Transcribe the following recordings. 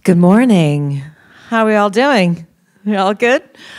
Good morning. How are we all doing? You all good?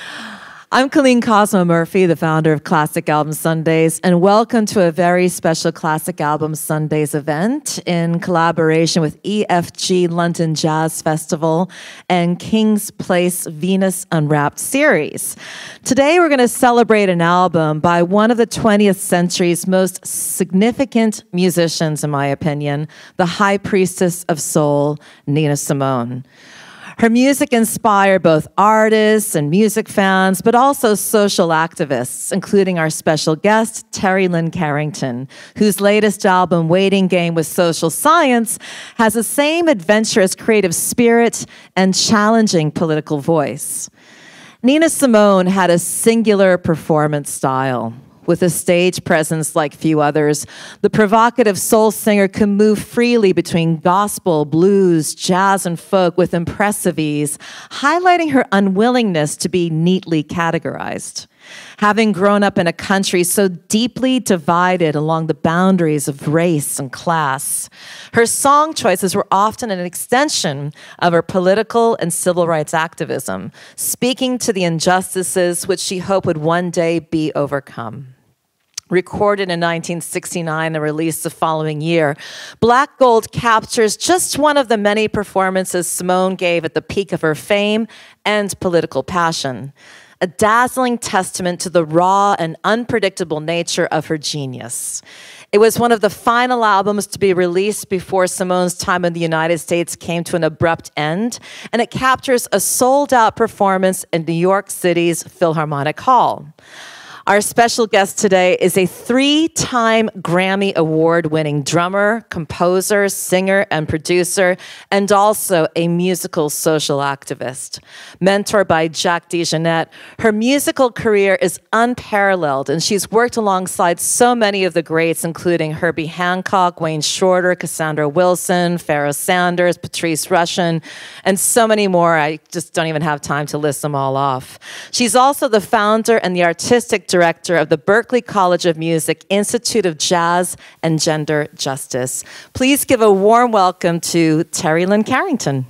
I'm Colleen Cosmo Murphy, the founder of Classic Album Sundays, and welcome to a very special Classic Album Sundays event in collaboration with EFG London Jazz Festival and King's Place Venus Unwrapped series. Today we're going to celebrate an album by one of the 20th century's most significant musicians, in my opinion, the high priestess of soul, Nina Simone. Her music inspired both artists and music fans, but also social activists, including our special guest, Terry Lynn Carrington, whose latest album, Waiting Game with Social Science, has the same adventurous creative spirit and challenging political voice. Nina Simone had a singular performance style. With a stage presence like few others, the provocative soul singer can move freely between gospel, blues, jazz, and folk with impressive ease, highlighting her unwillingness to be neatly categorized. Having grown up in a country so deeply divided along the boundaries of race and class, her song choices were often an extension of her political and civil rights activism, speaking to the injustices which she hoped would one day be overcome. Recorded in 1969 and released the following year, Black Gold captures just one of the many performances Simone gave at the peak of her fame and political passion, a dazzling testament to the raw and unpredictable nature of her genius. It was one of the final albums to be released before Simone's time in the United States came to an abrupt end, and it captures a sold-out performance in New York City's Philharmonic Hall. Our special guest today is a three-time Grammy Award-winning drummer, composer, singer, and producer, and also a musical social activist. Mentored by Jack DeJohnette, her musical career is unparalleled, and she's worked alongside so many of the greats, including Herbie Hancock, Wayne Shorter, Cassandra Wilson, Pharoah Sanders, Patrice Rushen, and so many more. I just don't even have time to list them all off. She's also the founder and the artistic director of the Berklee College of Music Institute of Jazz and Gender Justice. Please give a warm welcome to Terry Lynn Carrington.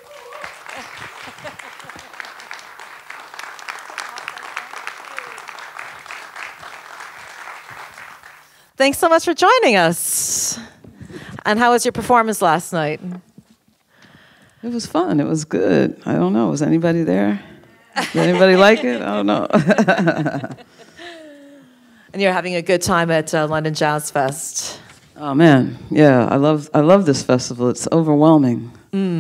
Thanks so much for joining us. And how was your performance last night? It was fun. It was good. I don't know. Was anybody there? Did anybody like it? I don't know. And you're having a good time at London Jazz Fest. Oh man, yeah, I love this festival. It's overwhelming.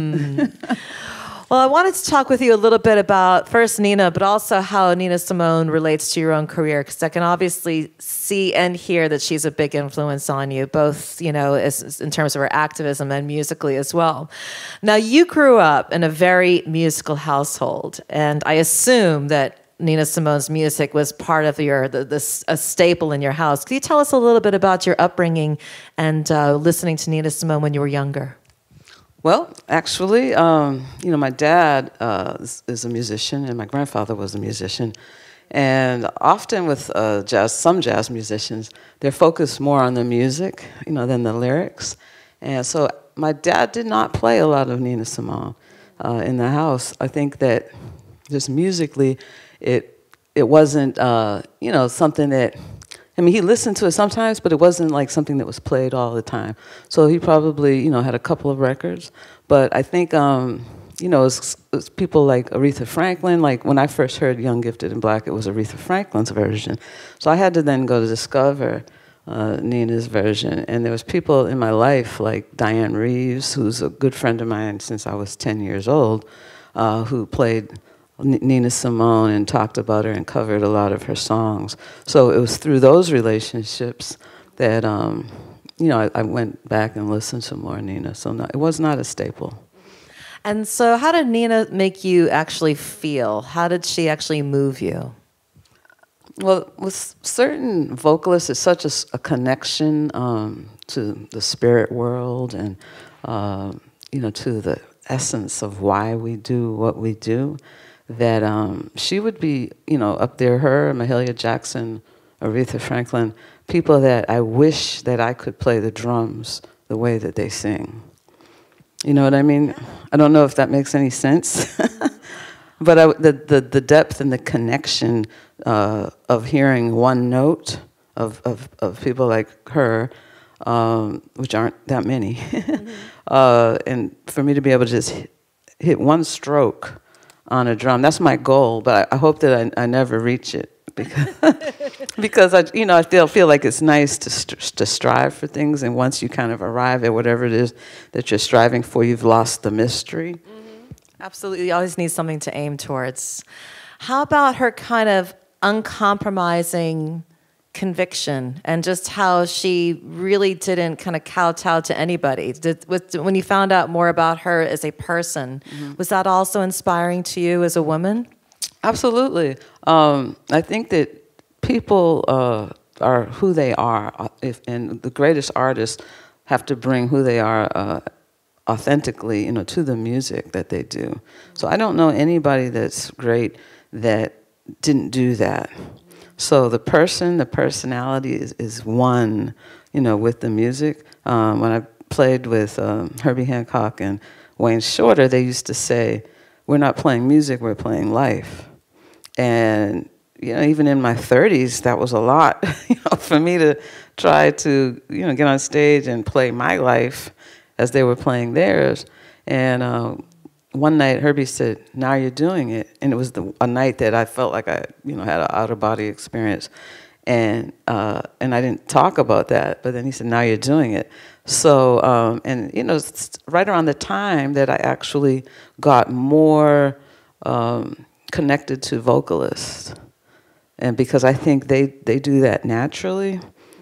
Well, I wanted to talk with you a little bit about first Nina, but also how Nina Simone relates to your own career, because I can obviously see and hear that she's a big influence on you, both, you know, as in terms of her activism and musically as well. Now, you grew up in a very musical household, and I assume that Nina Simone's music was part of a staple in your house. Can you tell us a little bit about your upbringing and listening to Nina Simone when you were younger? Well, actually, my dad is a musician, and my grandfather was a musician. And often with some jazz musicians, they're focused more on the music, than the lyrics. And so my dad did not play a lot of Nina Simone in the house. I think that just musically, it wasn't, something that, he listened to it sometimes, but it wasn't like something that was played all the time. So he probably, had a couple of records. But I think, it's people like Aretha Franklin. Like when I first heard Young, Gifted, and Black, it was Aretha Franklin's version. So I had to then go to discover Nina's version. And there was people in my life like Diane Reeves, who's a good friend of mine since I was 10 years old, who played Nina Simone and talked about her and covered a lot of her songs. So it was through those relationships that, I went back and listened to more Nina. So it was not a staple. And so how did Nina make you actually feel? How did she actually move you? Well, with certain vocalists, it's such a connection to the spirit world and, to the essence of why we do what we do, that she would be, up there, her, Mahalia Jackson, Aretha Franklin, people that I wish that I could play the drums the way that they sing. You know what I mean? I don't know if that makes any sense. But the depth and the connection of hearing one note of people like her, which aren't that many, and for me to be able to just hit one stroke on a drum, that's my goal. But I hope that I never reach it because I feel like it's nice to strive for things, and once you kind of arrive at whatever it is that you're striving for, you've lost the mystery. Absolutely, you always need something to aim towards. How about her kind of uncompromising conviction and just how she really didn't kind of kowtow to anybody? When you found out more about her as a person, was that also inspiring to you as a woman? Absolutely. I think that people are who they are, and the greatest artists have to bring who they are authentically, to the music that they do. So I don't know anybody that's great that didn't do that. So the personality is one, with the music. When I played with Herbie Hancock and Wayne Shorter, they used to say, "We're not playing music, we're playing life." And even in my 30s, that was a lot, for me to try to, get on stage and play my life as they were playing theirs. And one night Herbie said, "Now you're doing it." And it was a night that I felt like I, had an out-of-body experience. And I didn't talk about that, but then he said, "Now you're doing it." So, it's right around the time that I actually got more connected to vocalists. And because I think they do that naturally.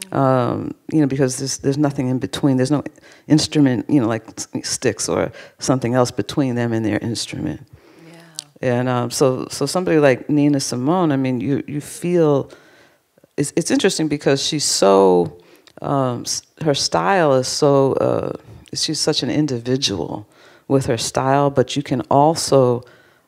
Because there's nothing in between. There's no instrument, like sticks or something else between them and their instrument. Yeah. And so somebody like Nina Simone, I mean, you feel it's interesting because she's so her style is so she's such an individual with her style, but you can also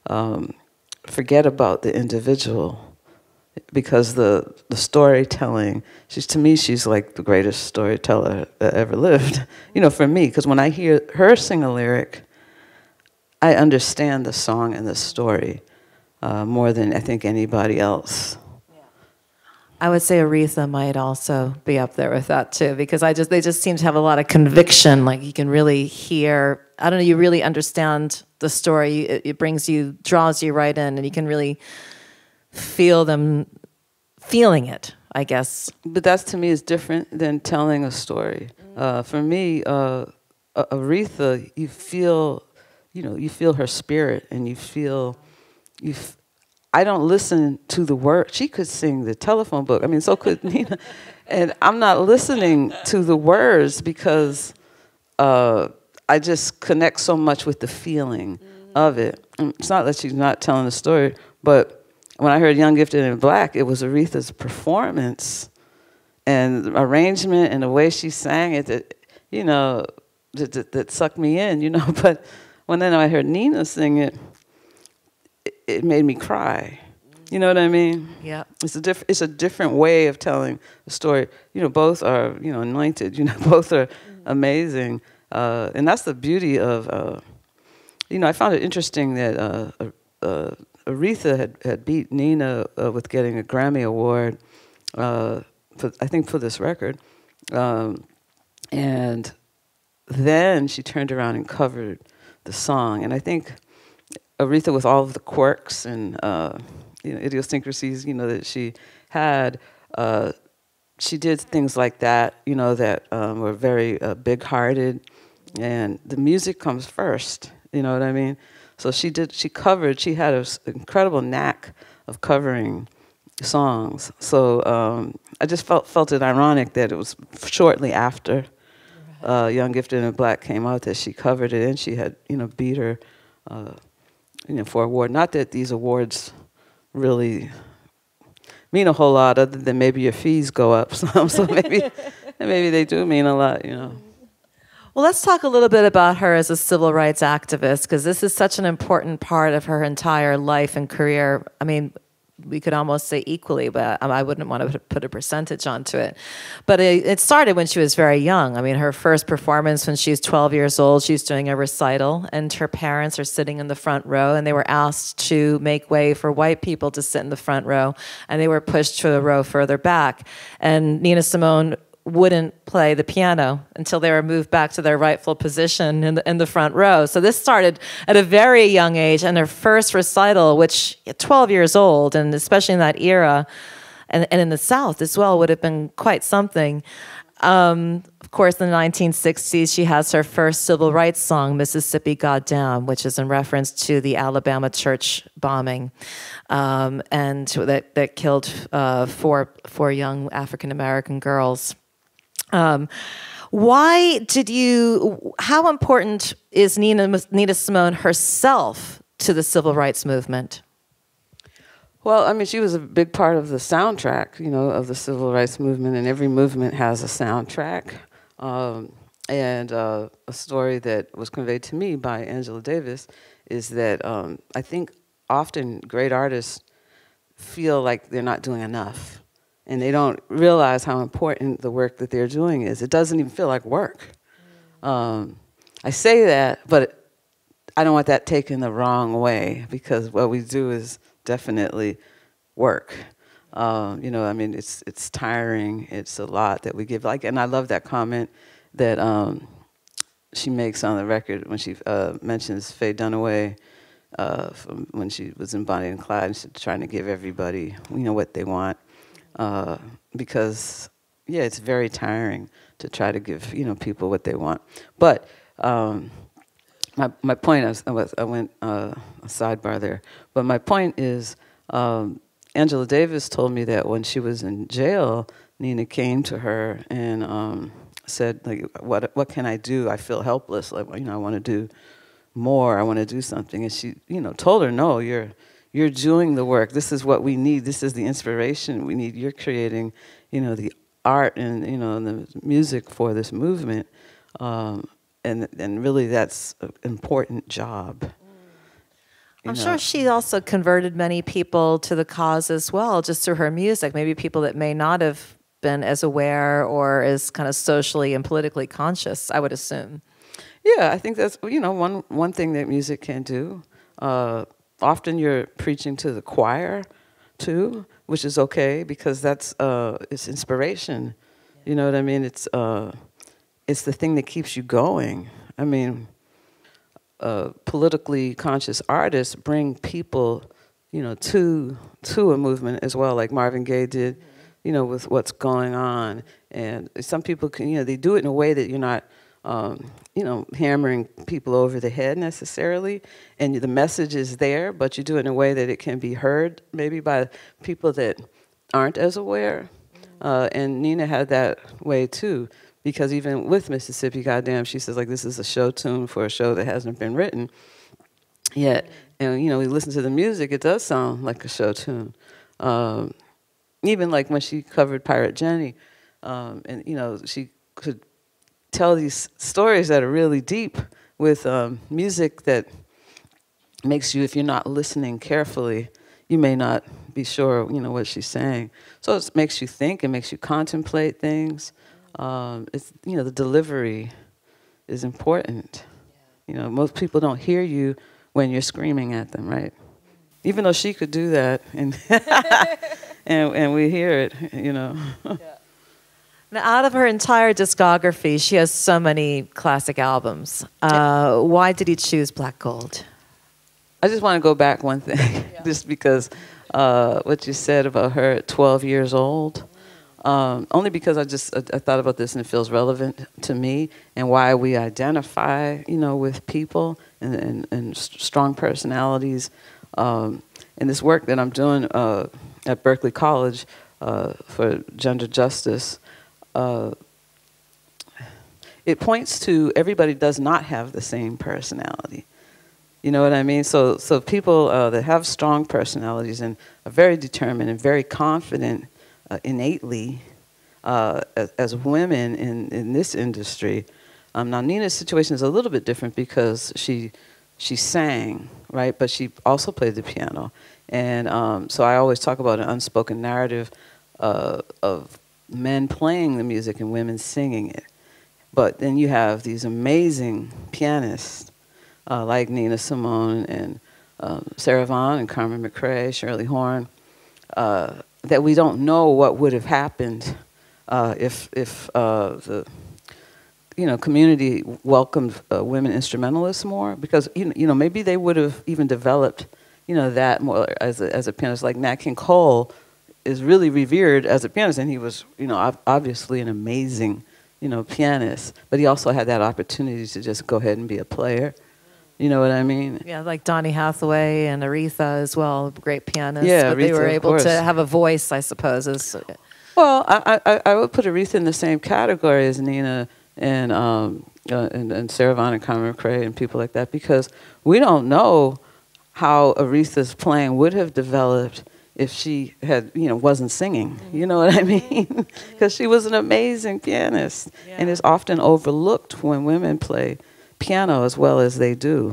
forget about the individual. Because the storytelling, to me, she's like the greatest storyteller that ever lived. For me, because when I hear her sing a lyric, I understand the song and the story more than I think anybody else. I would say Aretha might also be up there with that too, because they just seem to have a lot of conviction. Like you can really hear, I don't know, you really understand the story. It draws you right in, and you can really feel them feeling it, I guess. But that to me is different than telling a story. For me, Aretha, you feel her spirit, and I don't listen to the words. She could sing the telephone book. I mean, so could Nina. And I'm not listening to the words because I just connect so much with the feeling of it. And it's not that she's not telling the story, but when I heard Young, Gifted, and Black, it was Aretha's performance and the arrangement and the way she sang it that sucked me in, But when then I heard Nina sing it, it made me cry. You know what I mean? Yeah. It's a different way of telling the story. Both are, anointed. Both are amazing. And that's the beauty of, I found it interesting that Aretha had beat Nina with getting a Grammy Award, I think for this record. And then she turned around and covered the song. And I think Aretha, with all of the quirks and idiosyncrasies, that she had, she did things like that, that were very big-hearted. And the music comes first, you know what I mean? So she had an incredible knack of covering songs. So I just felt it ironic that it was shortly after Young, Gifted, and Black came out that she covered it, and she had, beat her, for an award. Not that these awards really mean a whole lot, other than maybe your fees go up some. So maybe they do mean a lot, Well, let's talk a little bit about her as a civil rights activist, because this is such an important part of her entire life and career. I mean, we could almost say equally, but I wouldn't want to put a percentage onto it. But it started when she was very young. I mean, her first performance when she was 12 years old, she was doing a recital, and her parents are sitting in the front row, and they were asked to make way for white people to sit in the front row, and they were pushed to a row further back. And Nina Simone wouldn't play the piano until they were moved back to their rightful position in the front row. So this started at a very young age, and her first recital, which at 12 years old, and especially in that era, and in the South as well, would have been quite something. Of course, in the 1960s, she has her first civil rights song, Mississippi Goddamn, which is in reference to the Alabama church bombing, and that killed four young African-American girls. How important is Nina Simone herself to the civil rights movement? Well, I mean, she was a big part of the soundtrack, of the civil rights movement, and every movement has a soundtrack. And a story that was conveyed to me by Angela Davis is that I think often great artists feel like they're not doing enough. And they don't realize how important the work that they're doing is. It doesn't even feel like work. I say that, but I don't want that taken the wrong way, because what we do is definitely work. I mean, it's tiring. It's a lot that we give. And I love that comment that she makes on the record when she mentions Faye Dunaway from when she was in Bonnie and Clyde, and she's trying to give everybody, what they want. Because it's very tiring to try to give people what they want. But my point I went a sidebar there. But my point is, Angela Davis told me that when she was in jail, Nina came to her and said, like, what can I do? I feel helpless. Like, I want to do more. I want to do something. And she, told her, no, you're doing the work. This is what we need. This is the inspiration we need. You're creating, the art and, the music for this movement. And really that's an important job. I'm sure she also converted many people to the cause as well, just through her music. Maybe people that may not have been as aware or as kind of socially and politically conscious, I would assume. Yeah, I think that's, one thing that music can do. Often you're preaching to the choir, too, which is okay, because that's it's inspiration. You know what I mean? It's the thing that keeps you going. I mean, politically conscious artists bring people, to a movement as well, like Marvin Gaye did, with what's going on. And some people can, they do it in a way that you're not, hammering people over the head necessarily, and the message is there, but you do it in a way that it can be heard maybe by people that aren't as aware. And Nina had that way too, because even with Mississippi Goddamn, she says, like, this is a show tune for a show that hasn't been written yet. And, we listen to the music, it does sound like a show tune. Even like when she covered Pirate Jenny, and, she could tell these stories that are really deep with music that makes you, if you're not listening carefully, you may not be sure, what she's saying. So it makes you think, it makes you contemplate things. It's, the delivery is important. Most people don't hear you when you're screaming at them, right? Even though she could do that, and and we hear it, Yeah. Now, out of her entire discography, she has so many classic albums. Why did you choose Black Gold? I just want to go back one thing, just because what you said about her at 12 years old, only because I thought about this and it feels relevant to me, and why we identify, with people and strong personalities. In this work that I'm doing at Berkeley College for gender justice, it points to everybody does not have the same personality. You know what I mean? So people that have strong personalities and are very determined and very confident innately as women in this industry. Now Nina's situation is a little bit different because she she sang, right? But she also played the piano. And so I always talk about an unspoken narrative of men playing the music and women singing it. But then you have these amazing pianists like Nina Simone and Sarah Vaughan and Carmen McRae, Shirley Horn, that we don't know what would have happened if the community welcomed women instrumentalists more, because maybe they would have even developed that more as a pianist. Like Nat King Cole is really revered as a pianist, and he was obviously an amazing pianist, but he also had that opportunity to just go ahead and be a player. You know what I mean? Yeah, like Donny Hathaway and Aretha as well, great pianists. Yeah, but Aretha, they were able to have a voice, I suppose. Well, I would put Aretha in the same category as Nina and Sarah Vaughan and Carmen McRae and people like that, because we don't know how Aretha's playing would have developed if she had, wasn't singing. You know what I mean? Because she was an amazing pianist, and is often overlooked when women play piano as well as they do.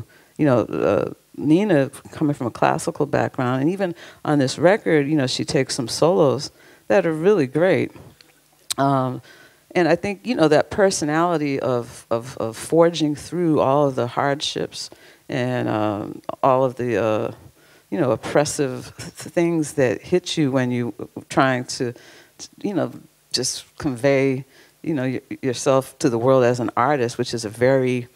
Nina, coming from a classical background, and even on this record, she takes some solos that are really great. And I think, that personality of forging through all of the hardships and all of the oppressive things that hit you when you trying to, just convey, yourself to the world as an artist, which is a very,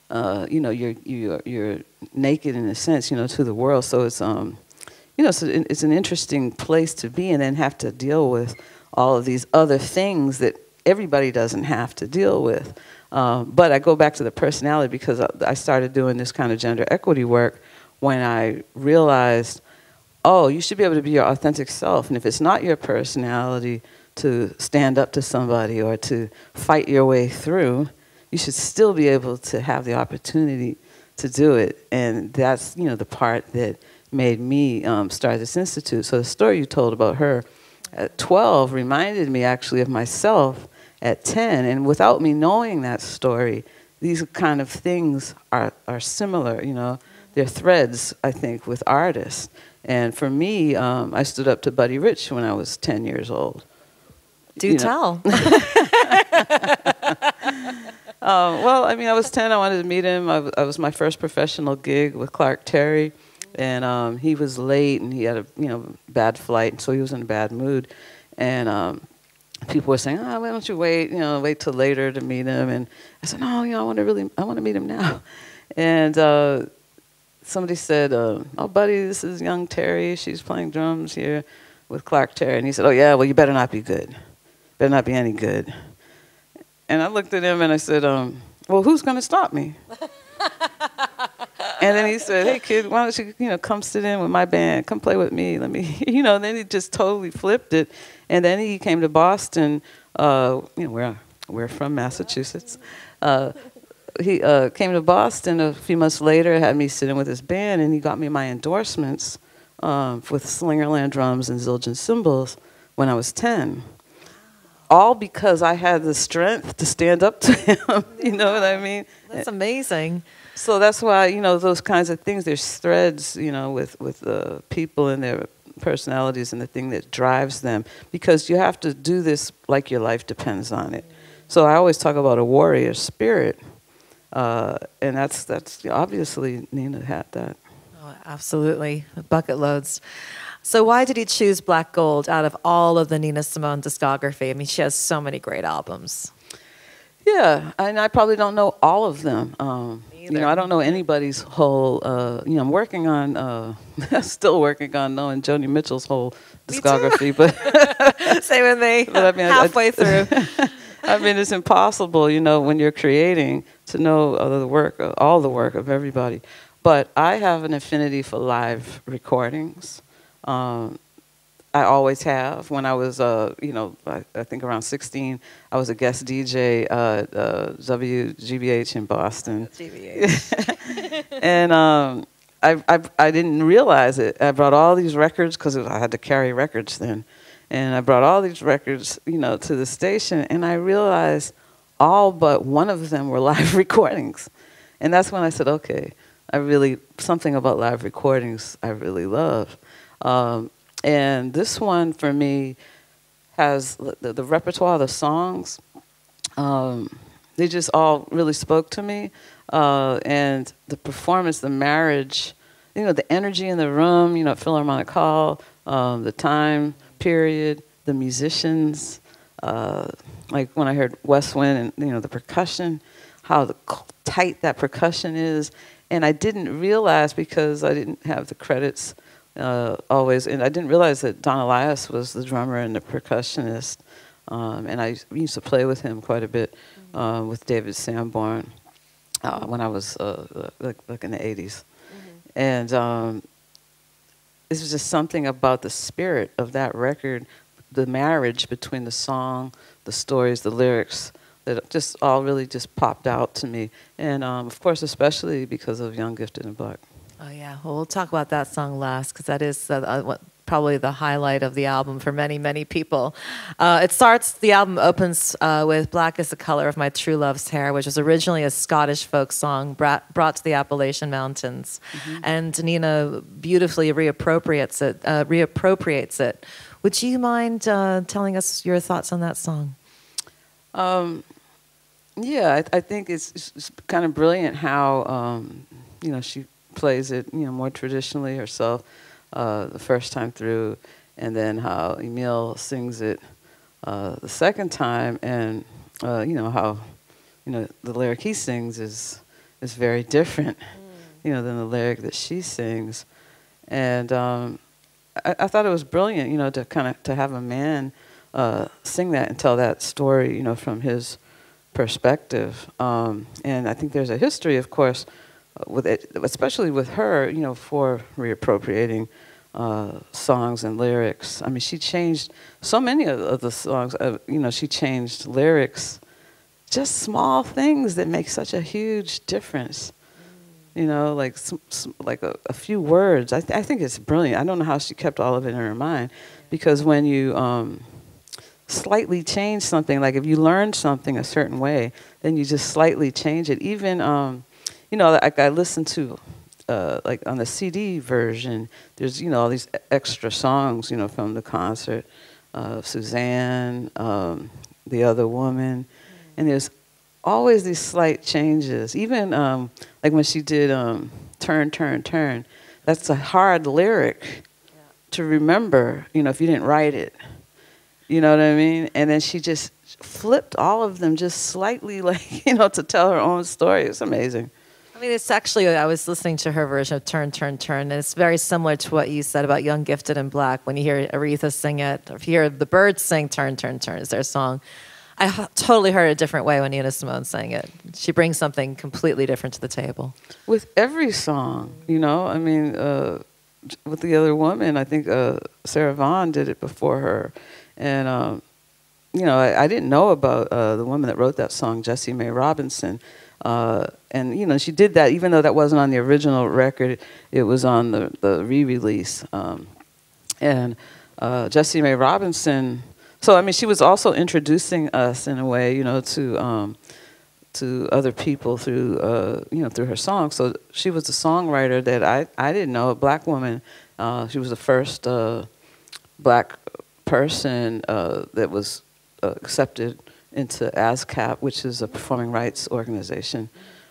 you're naked in a sense, to the world. So it's, so it's an interesting place to be, and then have to deal with all of these other things that everybody doesn't have to deal with. But I go back to the personality, because I started doing this kind of gender equity work when I realized, oh, you should be able to be your authentic self. And if it's not your personality to stand up to somebody or to fight your way through, you should still be able to have the opportunity to do it. And that's, the part that made me start this institute. So the story you told about her at 12 reminded me actually of myself at 10. And without me knowing that story, these kind of things are similar, They're threads, I think, with artists. And for me, I stood up to Buddy Rich when I was 10 years old. Do tell. Well, I mean, I was 10. I wanted to meet him. I was my first professional gig with Clark Terry. And he was late, and he had a bad flight, and so he was in a bad mood. And people were saying, "Oh, why don't you wait? Wait till later to meet him." And I said, "No, I want to meet him now." And somebody said, "Oh, buddy, this is young Terry. She's playing drums here with Clark Terry." And he said, "Oh yeah, well, you better not be good. Better not be any good." And I looked at him and I said, "Well, who's going to stop me?" And then he said, "Hey, kid, why don't you, come sit in with my band? Come play with me. Let me, And then he just totally flipped it. And then he came to Boston. We're from Massachusetts. He came to Boston a few months later, had me sit in with his band, and he got me my endorsements with Slingerland drums and Zildjian cymbals when I was 10. All because I had the strength to stand up to him. You know what I mean? That's amazing. So that's why, those kinds of things, there's threads, with the people and their personalities and the thing that drives them, because you have to do this like your life depends on it. So I always talk about a warrior spirit, and that's obviously Nina had that. Oh, absolutely, bucket loads. So why did he choose Black Gold out of all of the Nina Simone discography? I mean, she has so many great albums. Yeah, and I probably don't know all of them. I don't know anybody's whole, I'm working on, still working on knowing Joni Mitchell's whole discography. But same with me, but I mean, halfway through. I mean, it's impossible, when you're creating, to know all the work of everybody. But I have an affinity for live recordings. I always have. When I was, I think around 16, I was a guest DJ at WGBH in Boston. GBH. And I didn't realize it. I brought all these records, because I had to carry records then. And I brought all these records, to the station, and I realized all but one of them were live recordings. And that's when I said, okay, something about live recordings I really love. And this one for me has the repertoire of the songs. They just all really spoke to me. And the performance, the marriage, the energy in the room, Philharmonic Hall, the time period, the musicians, like when I heard West Wind and, the percussion, how tight that percussion is. And I didn't realize, because I didn't have the credits always, and I didn't realize that Don Elias was the drummer and the percussionist. And I used to play with him quite a bit, with David Sanborn, when I was like in the 80s. And this was just something about the spirit of that record, the marriage between the song, the stories, the lyrics, that just all really just popped out to me. And of course, especially because of Young, Gifted, and Black. Oh yeah, well, we'll talk about that song last, because that is probably the highlight of the album for many, many people. The album opens with Black is the Color of My True Love's Hair, which was originally a Scottish folk song brought to the Appalachian Mountains. And Nina beautifully reappropriates it. Would you mind telling us your thoughts on that song? Yeah, I think it's kind of brilliant how, she plays it, more traditionally herself the first time through, and then how Emile sings it the second time, and how the lyric he sings is very different, than the lyric that she sings, and I thought it was brilliant, to have a man sing that and tell that story, from his perspective, and I think there's a history, of course, with it, especially with her, for reappropriating songs and lyrics. I mean, she changed so many of the songs. She changed lyrics, just small things that make such a huge difference. Like a few words. I think it's brilliant. I don't know how she kept all of it in her mind, because when you slightly change something, like if you learn something a certain way, then you just slightly change it. Even like I listened to, like on the CD version, there's, all these extra songs, from the concert, Suzanne, The Other Woman, and there's always these slight changes. Even like when she did Turn, Turn, Turn, that's a hard lyric to remember, if you didn't write it. You know what I mean? And then she just flipped all of them just slightly, like, to tell her own story. It's amazing. I mean, it's actually, I was listening to her version of Turn, Turn, Turn, and it's very similar to what you said about Young, Gifted, and Black. When you hear Aretha sing it, or if you hear the Byrds sing Turn, Turn, Turn, is their song. I totally heard it a different way when Nina Simone sang it. She brings something completely different to the table. With every song, I mean, with The Other Woman, I think Sarah Vaughan did it before her. And, I didn't know about the woman that wrote that song, Jessie Mae Robinson. And, she did that, even though that wasn't on the original record, it was on the re-release. And Jessie Mae Robinson, so, I mean, she was also introducing us in a way, to other people through, through her songs. So she was a songwriter that I didn't know, a black woman. She was the first black person that was accepted into ASCAP, which is a performing rights organization.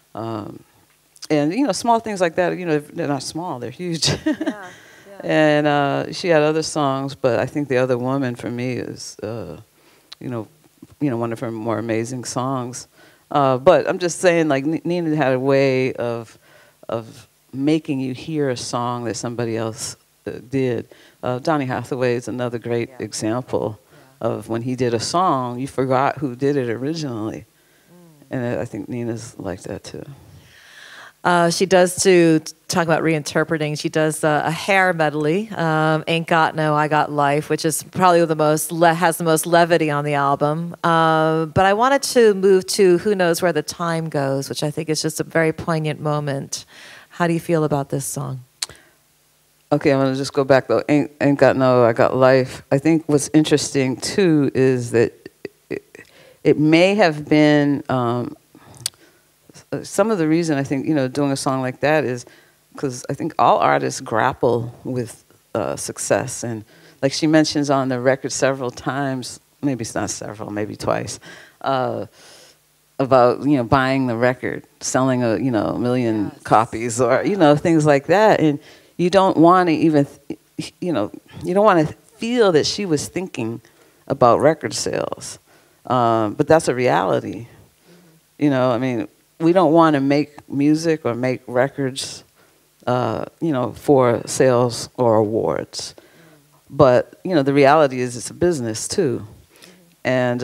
And, small things like that, they're not small, they're huge. Yeah. And she had other songs, but I think The Other Woman for me is, one of her more amazing songs. But I'm just saying, like, Nina had a way of making you hear a song that somebody else did. Donny Hathaway is another great example of when he did a song, you forgot who did it originally. And I think Nina's like that too. She does, to talk about reinterpreting, she does a hair medley, Ain't Got No, I Got Life, which is probably has the most levity on the album. But I wanted to move to Who Knows Where the Time Goes, which I think is just a very poignant moment. How do you feel about this song? Okay, I'm going to just go back, though. Ain't Got No, I Got Life. I think what's interesting, too, is that it may have been some of the reason I think, doing a song like that is because I think all artists grapple with success. And like she mentions on the record several times, maybe it's not several, maybe twice, about, buying the record, selling a million copies, or, things like that. And you don't want to even, you don't want to feel that she was thinking about record sales. But that's a reality. I mean, we don't want to make music or make records, for sales or awards. But, the reality is it's a business too. And,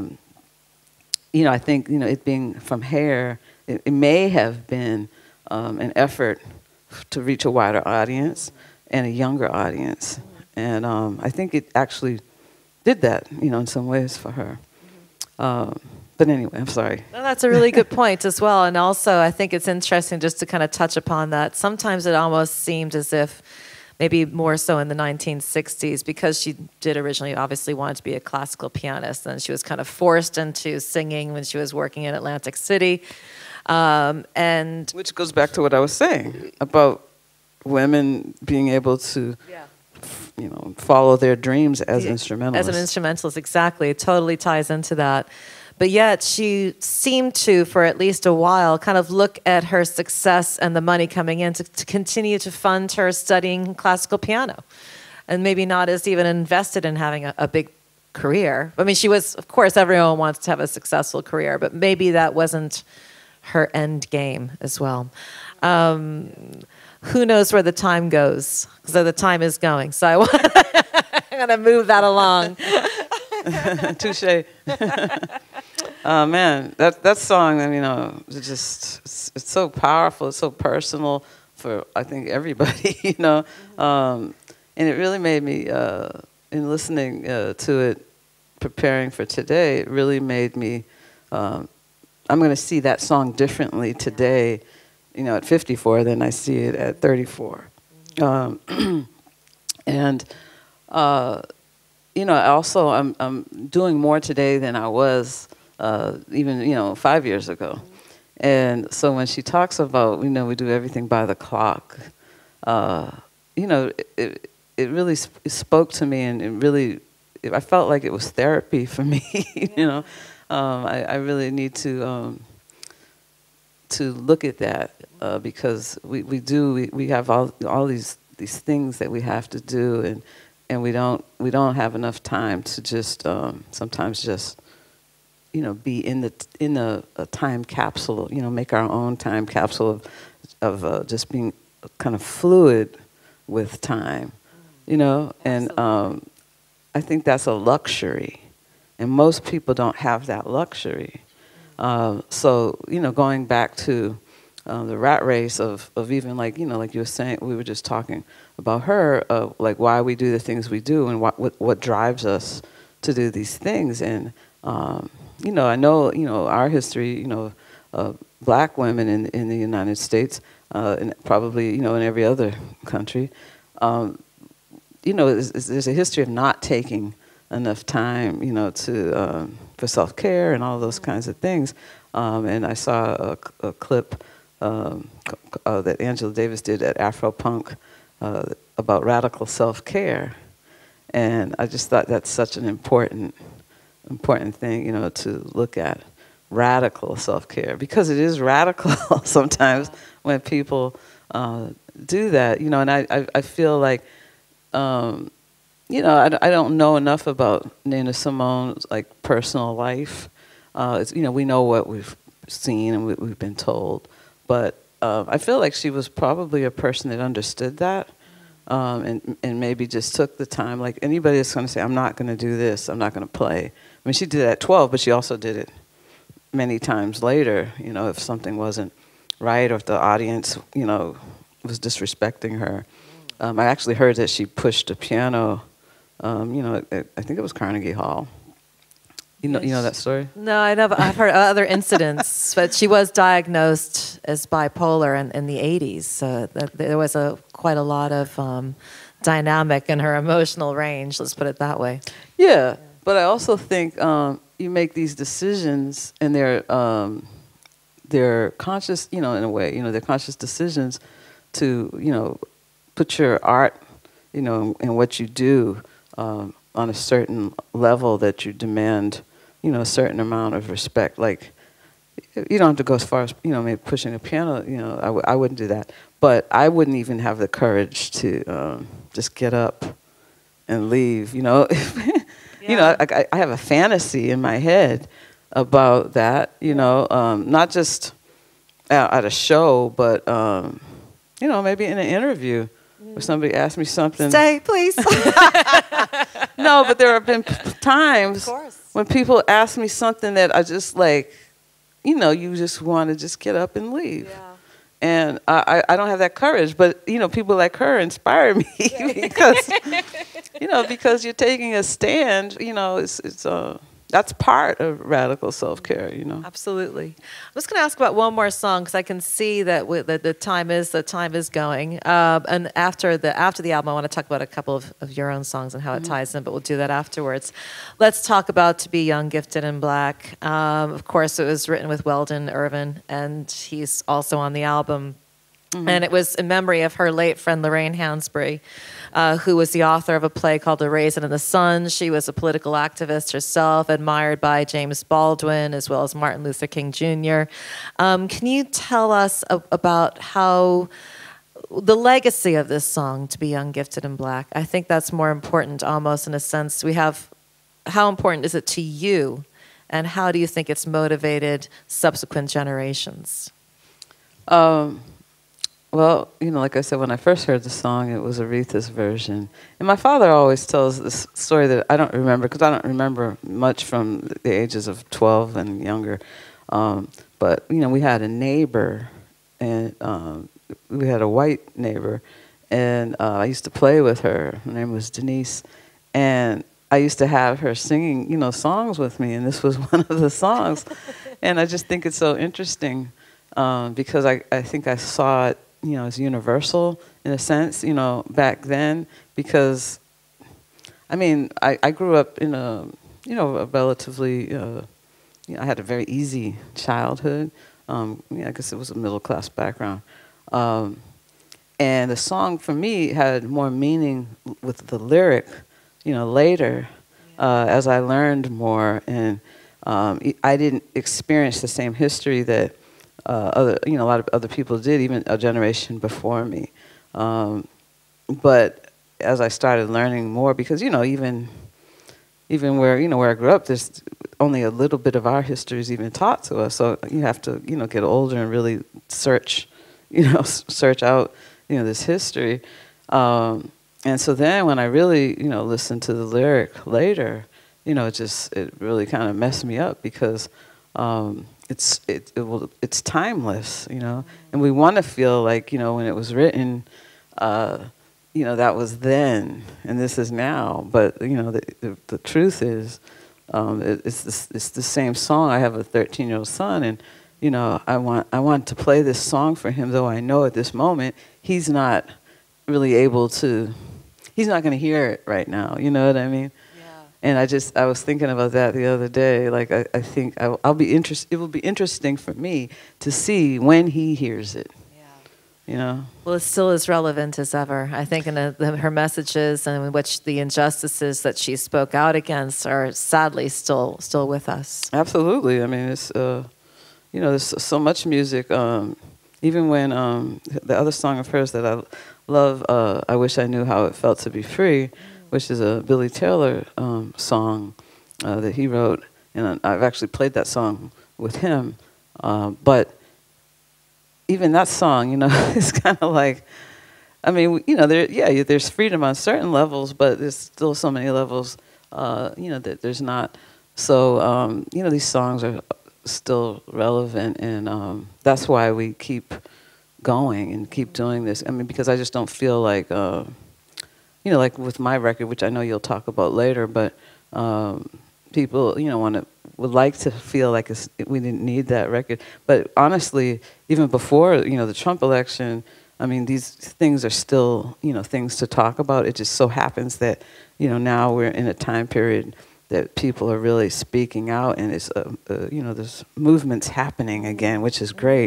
I think, it being from Hair, it may have been an effort to reach a wider audience and a younger audience. And I think it actually did that, in some ways for her. But anyway, I'm sorry. No, that's a really good point as well. And also, I think it's interesting just to kind of touch upon that. Sometimes it almost seemed as if, maybe more so in the 1960s, because she did originally obviously wanted to be a classical pianist, and she was kind of forced into singing when she was working in Atlantic City. And which goes back to what I was saying about women being able to follow their dreams as instrumentalists. As an instrumentalist, exactly. It totally ties into that. But yet she seemed to, for at least a while, kind of look at her success and the money coming in to continue to fund her studying classical piano. And maybe not as even invested in having a big career. I mean, she was, of course, everyone wants to have a successful career, but maybe that wasn't her end game as well. Who knows where the time goes? So the time is going. So I'm going to move that along. Touche. Man, that song, it's so powerful. It's so personal for, I think, everybody, and it really made me, in listening to it, preparing for today, it really made me, I'm going to see that song differently today, at 54 than I see it at 34. And, also I'm doing more today than I was even 5 years ago. And so when she talks about, we do everything by the clock, it really spoke to me, and it really, I felt like it was therapy for me. I really need to look at that because we have all these things that we have to do, and we don't have enough time to just sometimes just be in a time capsule, make our own time capsule of just being kind of fluid with time, and I think that's a luxury, and most people don't have that luxury. So going back to the rat race of even like you were saying, we were just talking about her, like why we do the things we do and what drives us to do these things. And I know our history, black women in the United States, and probably in every other country, there's a history of not taking enough time, to for self-care and all those kinds of things. And I saw a clip that Angela Davis did at Afropunk about radical self-care, and I just thought that's such an important thing, to look at, radical self-care, because it is radical sometimes when people do that, and I feel like, I don't know enough about Nina Simone's like personal life. We know what we've seen and we've been told, but I feel like she was probably a person that understood that, and maybe just took the time. Like anybody that's going to say, "I'm not going to do this. I'm not going to play." I mean, she did it at 12, but she also did it many times later. If something wasn't right or if the audience, was disrespecting her. I actually heard that she pushed a piano. I think it was Carnegie Hall. You know that story? No, I've heard other incidents, but she was diagnosed as bipolar in the 80s, so there was quite a lot of dynamic in her emotional range, let's put it that way. Yeah, but I also think you make these decisions, and they're they're conscious, in a way, they're conscious decisions to, put your art, and what you do on a certain level that you demand, a certain amount of respect. Like, you don't have to go as far as, maybe pushing a piano, I wouldn't do that. But I wouldn't even have the courage to just get up and leave, Yeah. I have a fantasy in my head about that, not just at a show, but, maybe in an interview where somebody asked me something. Stay, please. No, but there have been times Of course. when people ask me something that I just like, you just want to just get up and leave. Yeah. And I don't have that courage, but people like her inspire me because because you're taking a stand. It's that's part of radical self-care. Absolutely. I'm just going to ask about one more song because I can see that the time is going. And after the album, I want to talk about a couple of your own songs and how it ties in, but we'll do that afterwards. Let's talk about "To Be Young, Gifted, and Black." Of course, it was written with Weldon Irvin, and he's also on the album. And it was in memory of her late friend Lorraine Hansberry, who was the author of a play called A Raisin in the Sun. She was a political activist herself, admired by James Baldwin as well as Martin Luther King Jr. Can you tell us about how the legacy of this song, "To Be Young, Gifted, and Black"? I think that's more important almost in a sense. How important is it to you, and how do you think it's motivated subsequent generations? Well, like I said, when I first heard the song, it was Aretha's version. And my father always tells this story that I don't remember, because I don't remember much from the ages of 12 and younger. But, we had a neighbor, and we had a white neighbor, and I used to play with her. Her name was Denise. And I used to have her singing, songs with me, and this was one of the songs. And I just think it's so interesting because I think I saw it, as universal in a sense, back then, because, I grew up in a relatively, I had a very easy childhood. I guess it was a middle-class background. And the song, for me, had more meaning with the lyric, later, as I learned more, and I didn't experience the same history that a lot of other people did, even a generation before me. But as I started learning more, because even where I grew up, there's only a little bit of our history is even taught to us. So you have to get older and really search out this history. And so then when I really listened to the lyric later, it really kind of messed me up because. It's timeless, and we want to feel like when it was written, that was then, and this is now. But the truth is, it's the same song. I have a 13-year-old son, and I want to play this song for him, though I know at this moment he's not really able to. He's not going to hear it right now. You know what I mean? And I was thinking about that the other day. Like, I think I'll be interested. It will be interesting for me to see when he hears it. Yeah. Well, it's still as relevant as ever. I think in her messages and in which the injustices that she spoke out against are sadly still with us. Absolutely. It's there's so much music. Even when the other song of hers that I love, I Wish I Knew How It Felt to Be Free, which is a Billy Taylor song that he wrote, and I've actually played that song with him. But even that song, is kind of like, there's freedom on certain levels, but there's still so many levels, that there's not. So, these songs are still relevant, and that's why we keep going and keep doing this. Because I just don't feel like. Like with my record, which I know you'll talk about later, but people, would like to feel like we didn't need that record. But honestly, even before, the Trump election, these things are still, things to talk about. It just so happens that, now we're in a time period that people are really speaking out, and it's you know, there's movements happening again, which is great.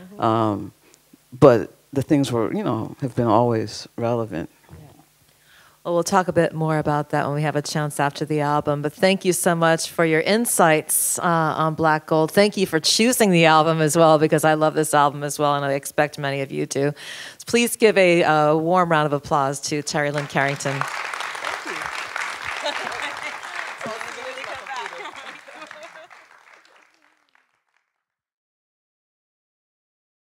But the things were, you know, have been always relevant. Well, we'll talk a bit more about that when we have a chance after the album. But thank you so much for your insights on Black Gold. Thank you for choosing the album as well, because I love this album as well, and I expect many of you to. Please give a warm round of applause to Terri Lyne Carrington.